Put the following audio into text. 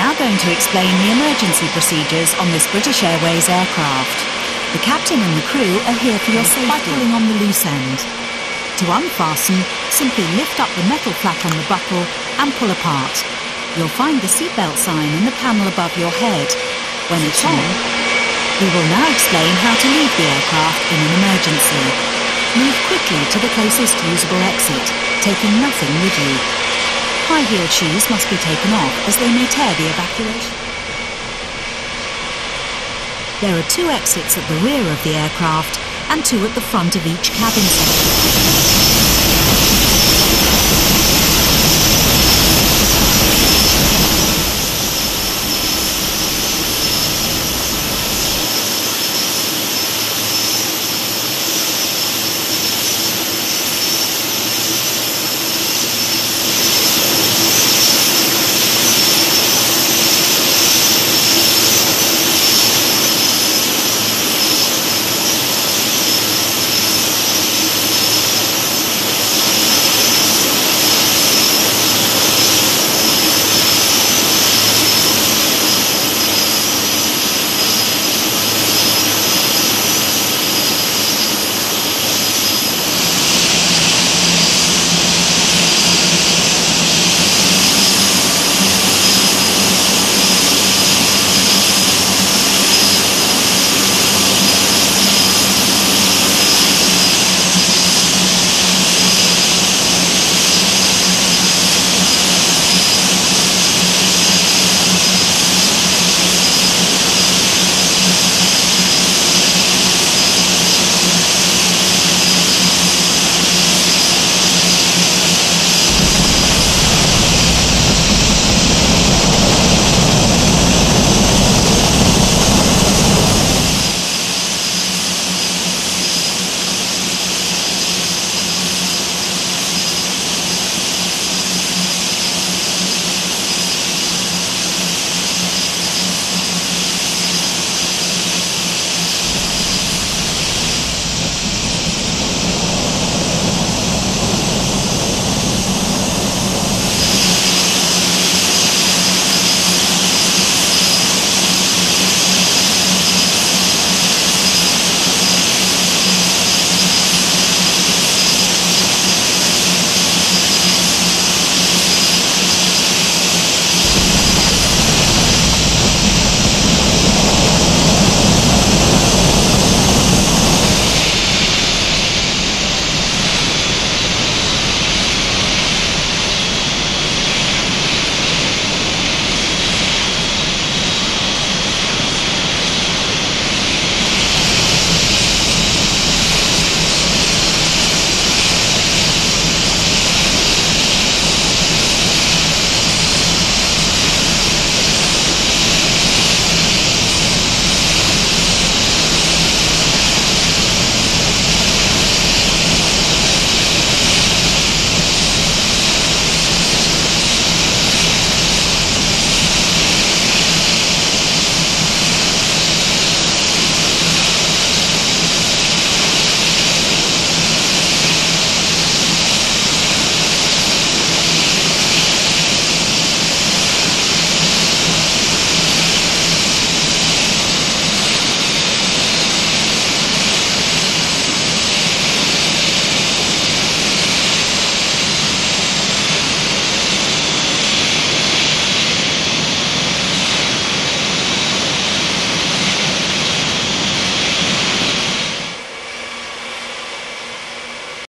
now going to explain the emergency procedures on this British Airways aircraft. The captain and the crew are here for your safety by pulling on the loose end. To unfasten, simply lift up the metal flap on the buckle and pull apart. You'll find the seatbelt sign in the panel above your head. When it's on, we will now explain how to leave the aircraft in an emergency. Move quickly to the closest usable exit, taking nothing with you. High-heeled shoes must be taken off as they may tear the evacuation. There are 2 exits at the rear of the aircraft and 2 at the front of each cabin section.